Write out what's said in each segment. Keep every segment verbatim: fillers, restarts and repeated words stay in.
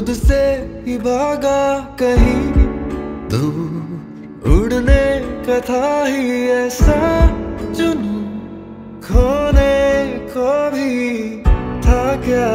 खुद से ही भागा कहीं दूर, उड़ने का था ही ऐसा जुनून, खोने को भी था क्या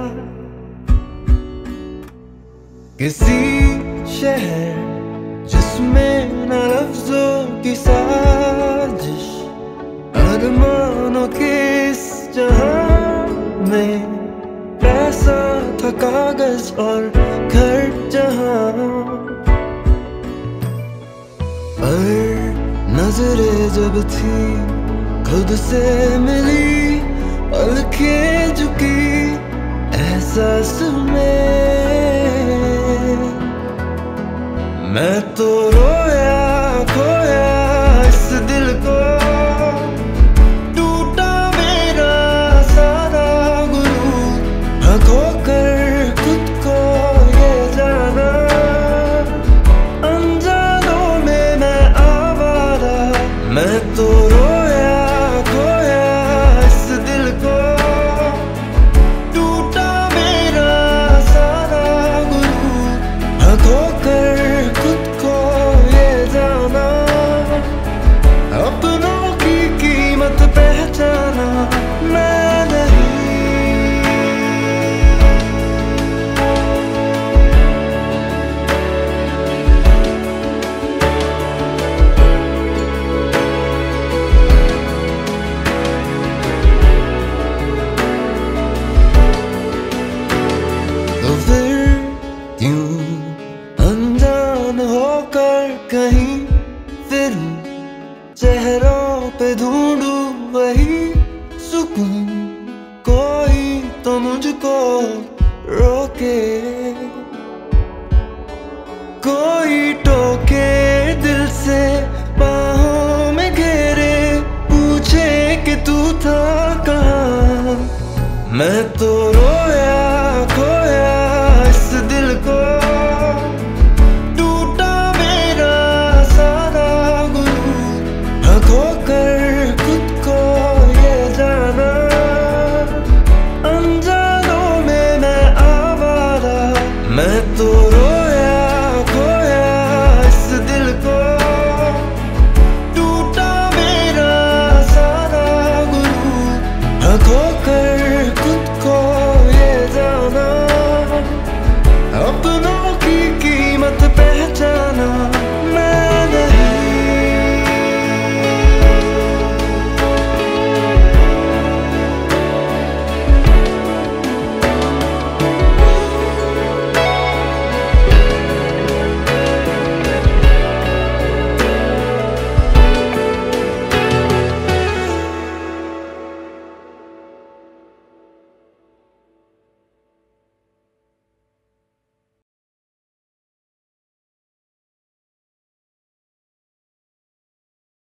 किसी शहर जिसमें न लफ्जों की साजिश, अरमानों के इस जहां में पैसा था कागज और घर जहां पर नजरें जब थी खुद से मिली, पलकें झुकी एहसास में, मैं तो रोया खोया इस दिल को, टूटा मेरा सारा गुरूर, हाँ खोकर खुद को ये जाना, अनजानों में मैं आवारा, मैं तो रोया खोया इस दिल को, टूटा मेरा सारा गुरूर, हाँ खोकर अपनों की कीमत पहचाना मैं नहीं। तो फिर क्यों अनजान होकर कहीं फिरूं, चेहरों पे ढूंढूं वही सुकून, कोई तो मुझको रोके, कोई टोके दिल से बाहों में घेरे, पूछे कि तू था कहाँ, मैं तो रोया खोया इस दिल को, खोकर खुद को ये जाना, अनजानों में मैं आवारा, मैं तो